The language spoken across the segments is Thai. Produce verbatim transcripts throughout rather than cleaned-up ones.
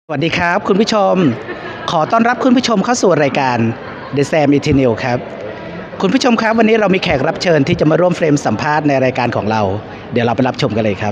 สวัสดีครับคุณผู้ชมขอต้อนรับคุณผู้ชมเข้าสู่รายการ The Sam Eternal ครับคุณผู้ชมครับวันนี้เรามีแขกรับเชิญที่จะมาร่วมเฟรมสัมภาษณ์ในรายการของเราเดี๋ยวเราไปรับชมกันเลยครับ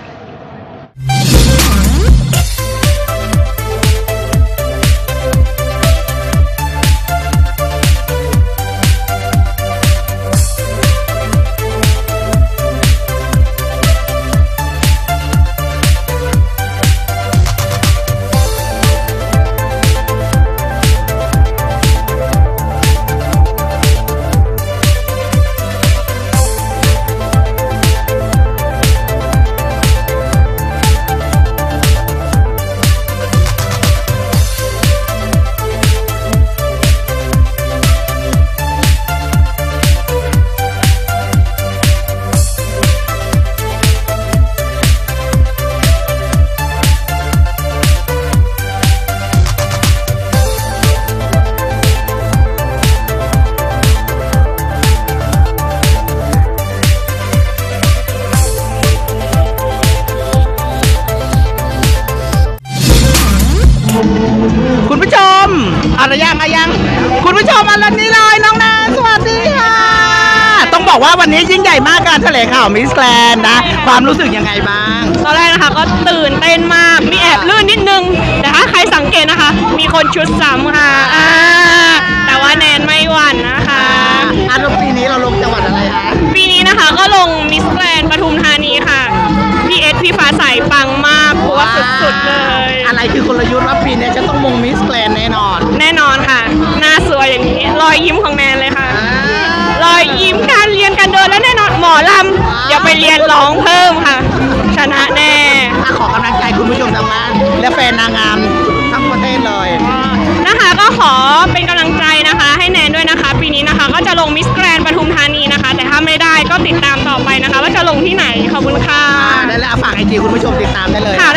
คุณผู้ชมอะไรยังอะไรยังคุณผู้ชมอะไรนี้เลยน้องแนนสวัสดีค่ะต้องบอกว่าวันนี้ยิ่งใหญ่มากการแถลงข่าวมิสแกรนด์นะความรู้สึกยังไงบ้างตอนแรกนะคะก็ตื่นเต้นมากมีแอบลื่นนิดนึงแต่ถ้าใครสังเกตนะคะมีคนชุดซ้ำค่ะแต่ว่าแนนไม่หวั่นนะคะอ่ะแล้วปีนี้เราลงจังหวัดอะไรคะปีนี้นะคะก็ลงมิสแกรนด์ปทุมธานีค่ะพี่เอสพี่ฟ้าใสปังมากเพราะว่าสุดๆเลยอะไรคือกลยุทธ์ว่าปีนี้จะต้องมงมิสแกรนด์แน่นอนแน่นอนค่ะหน้าสวยอย่างนี้รอยยิ้มของแนนเลยค่ะรอยยิ้มการเรียนการเดินและแน่นอนหมอลำอย่าไปเรียนร้องเพิ่มค่ะชนะแน่ขอกำลังใจคุณผู้ชมทางบ้านและแฟนนางงามทั้งประเทศเลยนะคะก็ขอเป็นกำลังใจนะคะให้แนนด้วยนะคะปีนี้นะคะก็จะลงมิสแกรนด์ปทุมธานีนะคะแต่ถ้าไม่ได้ก็ติดตามต่อไปนะคะว่าจะลงที่ไหนขอบคุณค่ะได้แล้วฝากไอจีคุณผู้ชมติดตามได้เลยค่ะ